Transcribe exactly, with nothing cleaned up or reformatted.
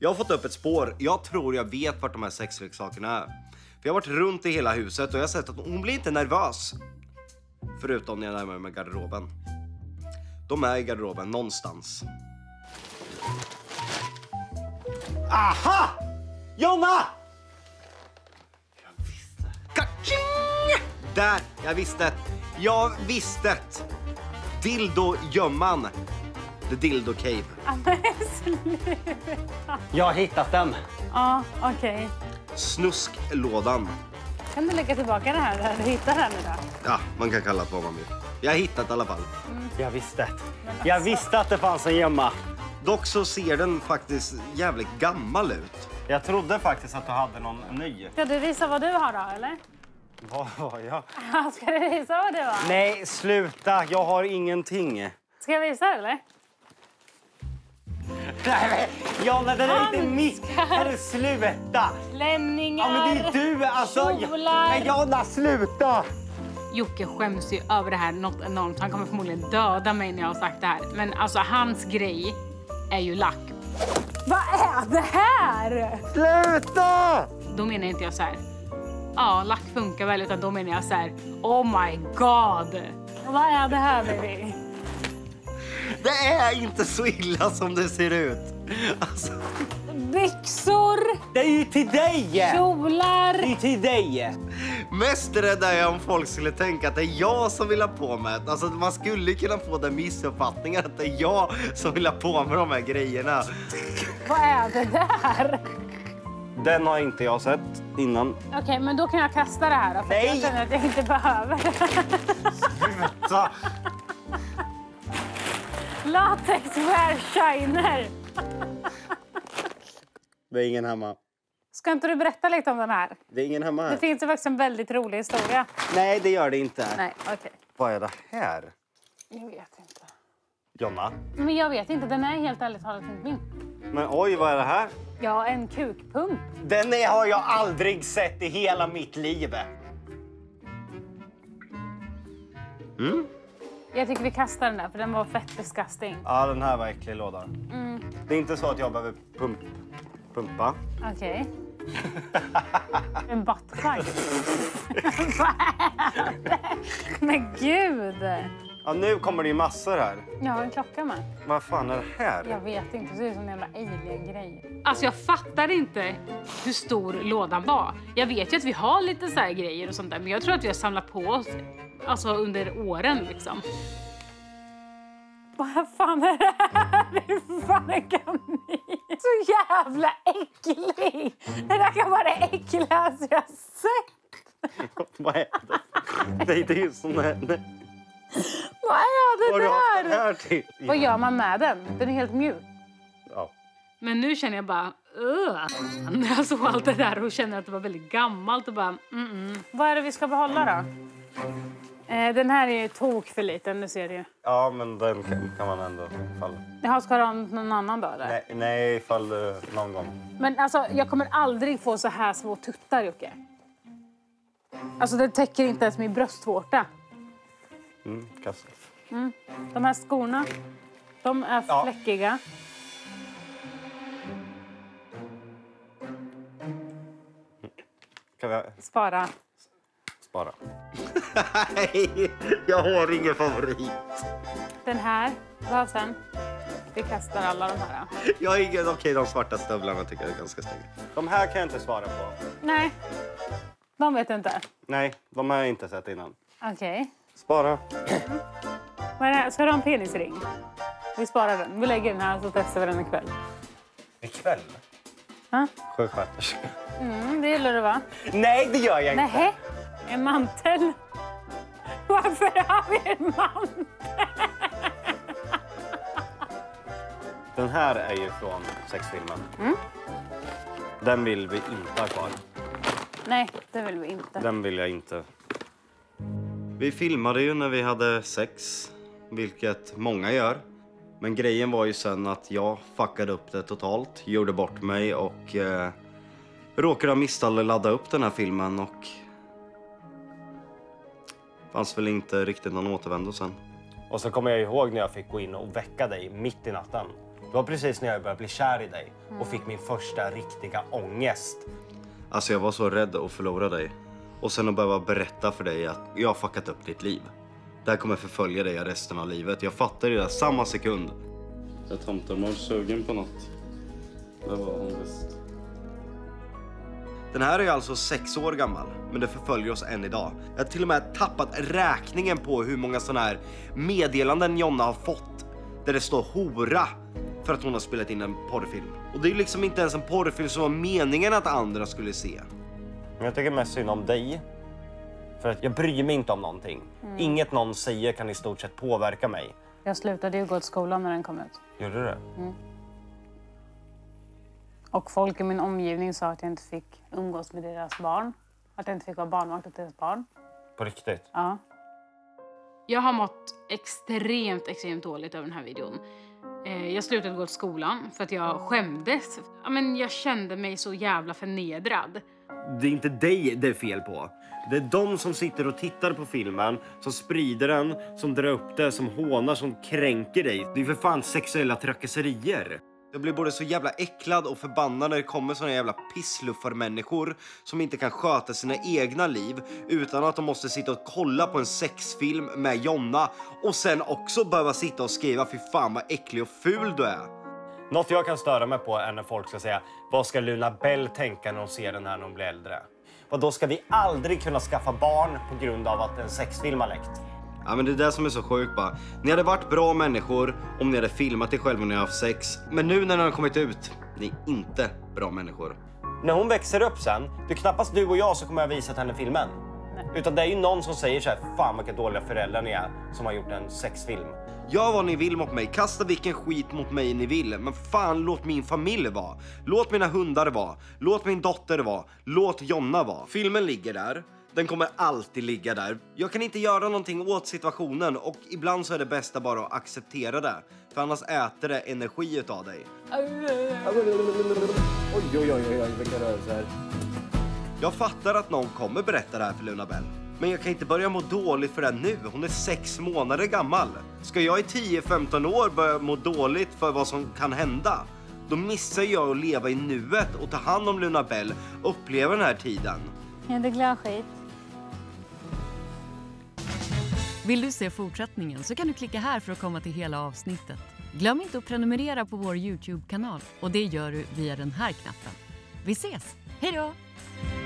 Jag har fått upp ett spår. Jag tror jag vet vart de här sexleksakerna är. För jag har varit runt i hela huset och jag har sett att hon blir inte nervös. Förutom när jag närmar mig garderoben. De är i garderoben någonstans. Aha! Jonna! Jag visste. Kaching! Där, jag visste. Jag visste. Dildo-gömman. The Dildo Cave. Jag har hittat den. Ja, okej. Okay. Snusklådan. Kan du lägga tillbaka det här där du hittar den idag? Ja, man kan kalla det vad man vill. Jag har hittat i alla fall. Mm. Jag visste. Alltså... Jag visste att det fanns en gömma. Dock så ser den faktiskt jävligt gammal ut. Jag trodde faktiskt att du hade någon ny. Ska du visa vad du har då, eller? Vad har jag? Ska du visa vad du har? Nej, sluta. Jag har ingenting. Ska jag visa, eller? Nej, Jonna, det är inte mitt. Är sluta. Klänningar. Ja, men det är du. Alltså, kjolar. Nej, Jonna, sluta. Jocke skäms ju över det här något enormt. Han kommer förmodligen döda mig när jag har sagt det här. Men alltså, hans grej är ju lack. Vad är det här? Sluta! Då menar inte jag så här. Ja, lack funkar väl, utan då menar jag så här. Oh my god. Vad är det här, baby? Det är inte så illa som det ser ut. Alltså. Byxor. Det är ju till dig. Kjolar. Det är till dig. Mest rädd är jag om folk skulle tänka att det är jag som vill ha på mig. Alltså man skulle kunna få den missuppfattningen att det är jag som vill ha på mig de här grejerna. Vad är det där? Den har inte jag sett innan. Okej, okay, men då kan jag kasta det här då, för Nej. jag känner att jag inte behöver det. Så. Latex wear shiner. Det är ingen hemma. Ska inte du berätta lite om den här? Det är ingen hemma här. Det finns ju faktiskt en väldigt rolig historia. Nej, det gör det inte. Nej, okej. Okay. Vad är det här? Jag vet inte. Jonna? Men jag vet inte, den är helt ärligt talat inte min. Men oj, vad är det här? Ja, en kukpump. Den är, har jag aldrig sett i hela mitt liv. Mm. Jag tycker vi kastar den där, för den var fett disgusting. Ja, den här var äcklig lådan. Mm. Det är inte så att jag behöver pump, pumpa. Okej. Okay. En buttplug. Men gud! Ja, nu kommer det ju massor här. Jag har en klocka med. Vad fan är det här? Jag vet inte, det ser ut som en jävla alien-grej. Alltså jag fattar inte hur stor lådan var. Jag vet ju att vi har lite så här grejer och sånt där, men jag tror att vi har samlat på oss alltså under åren liksom. Vad fan är det här? Hur fan är kanin? Så jävla äcklig! Det där kan vara det äckligaste jag sett. Vad är det? Det är ju sån här... Vad är det Vad har där? du haft den här till? Vad gör man med den? Den är helt mjuk. Ja. Men nu känner jag bara... Uh, när jag såg allt det där och känner att det var väldigt gammalt och bara... Mm -mm. Vad är det vi ska behålla då? Eh, den här är ju tok för liten, du ser det ju. Ja, men den kan, kan man ändå falla. Jag ska ha någon annan dag där. Nej, nej fall uh, någon gång. Men alltså, jag kommer aldrig få så här små tuttar, Jocke. Alltså, det täcker inte ens min bröstvårta. Mm, kassa. Mm. De här skorna, de är Ja. fläckiga. Kan vi Spara. spara? Nej, jag har ingen favorit. Den här behövs den. Vi kastar alla de här. Jag har ingen, okej, de svarta stövlarna tycker jag är ganska snygga. De här kan jag inte svara på. Nej, de vet inte. Nej, de har jag inte sett innan. Okej. Okay. Spara. Vad är det här? Ska du ha en penisring? Vi sparar den. Vi lägger den här och så testar vi den ikväll. Ikväll? Ha? Sjuksköterska. Mm, det gillar du, va? Nej, det gör jag inte. Nej, en mantel. Varför har vi en mantel? Den här är ju från sexfilmen. Mm. Den vill vi inte ha kvar. Nej, det vill vi inte. Den vill jag inte. Vi filmade ju när vi hade sex, vilket många gör. Men grejen var ju sen att jag fuckade upp det totalt, gjorde bort mig och eh, råkade av misstag ladda upp den här filmen och fanns väl inte riktigt någon återvändo sen. Och så kommer jag ihåg när jag fick gå in och väcka dig mitt i natten. Det var precis när jag började bli kär i dig och fick min första riktiga ångest. Alltså jag var så rädd att förlora dig. Och sen att behöva berätta för dig att jag har fuckat upp ditt liv. Det här kommer förfölja dig resten av livet. Jag fattar det där samma sekund. Jag tomtemor sugen på något. Det var hon visst. Den här är alltså sex år gammal, men det förföljer oss än idag. Jag har till och med tappat räkningen på hur många sådana här meddelanden Jonna har fått. Där det står hora för att hon har spelat in en porrfilm. Och det är liksom inte ens en porrfilm som var meningen att andra skulle se. Jag tycker mest synd om dig. För att jag bryr mig inte om någonting. Mm. Inget någon säger kan i stort sett påverka mig. Jag slutade ju gå till skolan när den kom ut. Gjorde du det? Mm. Och folk i min omgivning sa att jag inte fick umgås med deras barn. Att jag inte fick vara barnvakt åt deras barn. På riktigt? Ja. Jag har mått extremt, extremt dåligt över den här videon. Jag slutade gå till skolan för att jag skämdes. Men jag kände mig så jävla förnedrad. Det är inte dig det är fel på. Det är de som sitter och tittar på filmen, som sprider den, som drar upp det, som hånar, som kränker dig. Det är för fan sexuella trakasserier. Jag blir både så jävla äcklad och förbannad när det kommer såna jävla pissluffarmänniskor som inte kan sköta sina egna liv utan att de måste sitta och kolla på en sexfilm med Jonna och sen också behöva sitta och skriva fy fan vad äcklig och ful du är. Något jag kan störa mig på är när folk ska säga vad ska Luna Bell tänka när hon ser den här när hon blir äldre? Och då ska vi aldrig kunna skaffa barn på grund av att en sexfilm har läckt. Ja, men det är det som är så sjukt bara. Ni hade varit bra människor om ni hade filmat er själva när ni har haft sex. Men nu när ni har kommit ut, ni är inte bra människor. När hon växer upp sen, det är knappast du och jag som kommer att visa henne filmen. Nej. Utan det är ju någon som säger så här, fan vilka dåliga föräldrar ni är som har gjort en sexfilm. Gör vad ni vill mot mig, kasta vilken skit mot mig ni vill. Men fan, låt min familj vara. Låt mina hundar vara. Låt min dotter vara. Låt Jonna vara. Filmen ligger där. Den kommer alltid ligga där. Jag kan inte göra någonting åt situationen och ibland så är det bästa bara att acceptera det. För annars äter det energi utav dig. Oj, oj, oj, oj, vilka rörelser. Jag fattar att någon kommer berätta det här för Luna Bell. Men jag kan inte börja må dåligt för det nu. Hon är sex månader gammal. Ska jag i tio femton år börja må dåligt för vad som kan hända? Då missar jag att leva i nuet och ta hand om Luna Bell och uppleva den här tiden. Ja, det är glad skit. Vill du se fortsättningen så kan du klicka här för att komma till hela avsnittet. Glöm inte att prenumerera på vår YouTube-kanal och det gör du via den här knappen. Vi ses! Hej då!